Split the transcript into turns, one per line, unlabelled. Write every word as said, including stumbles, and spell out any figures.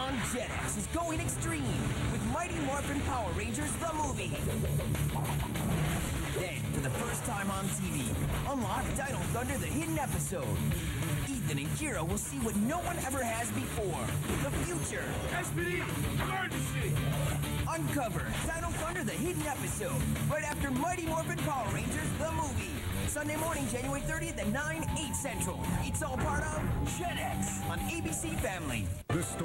on Jetix is going extreme with Mighty Morphin Power Rangers the movie. Then, for the first time on T V, unlock Dino Thunder the hidden episode. Ethan and Kira will see what no one ever has before, the future.
S P D, emergency!
Uncover Dino Thunder the hidden episode right after Mighty Morphin Power Rangers the movie. Sunday morning, January thirtieth at nine, eight Central. It's all part of Jetix on A B C Family.
The